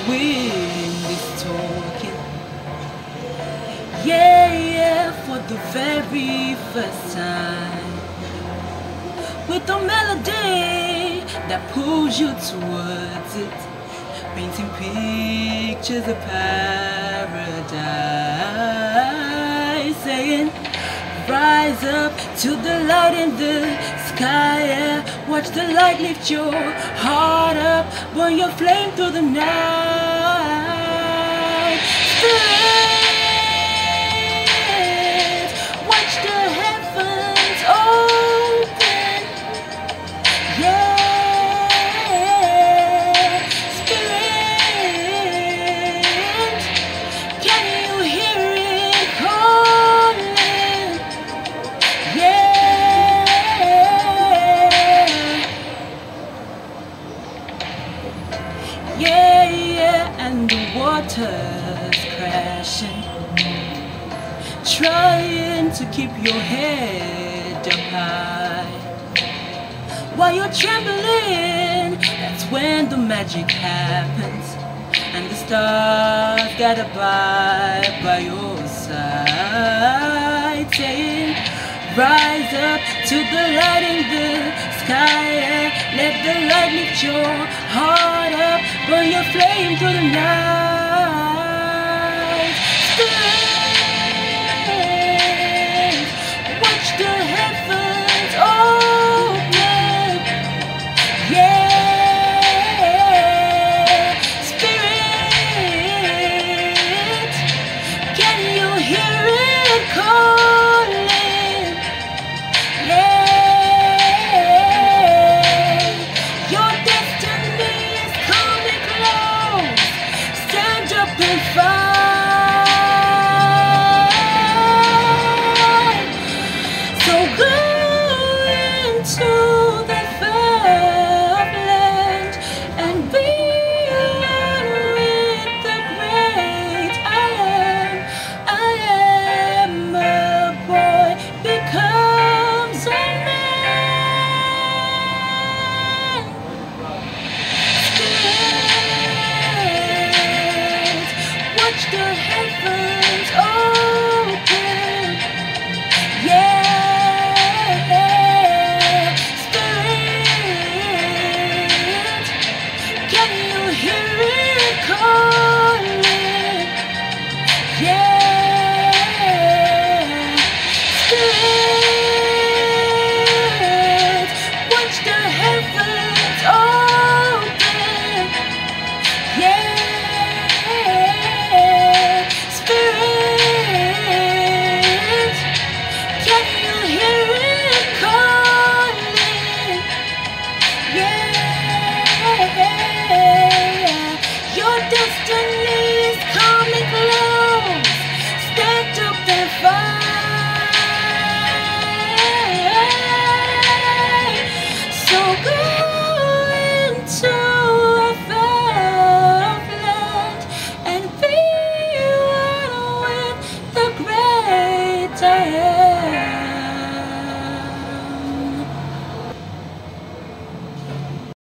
wind is talking. Yeah, yeah, for the very first time. With a melody that pulls you towards it, painting pictures of paradise, saying, rise up to the light in the sky, yeah. Watch the light lift your heart up, burn your flame through the night. Spirit, watch the heavens open, yeah. Spirit, can you hear it calling? Yeah, yeah, and the water's crashing, trying to keep your head up high. While you're trembling, that's when the magic happens, and the stars got abide by your side, saying, rise up to the light in the sky, yeah. Let the light lift your heart up, burn your flame through the night.